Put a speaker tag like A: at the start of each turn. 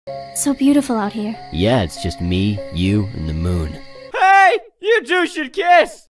A: So beautiful out here.
B: Yeah, it's just me, you, and the moon.
C: Hey! You two should kiss!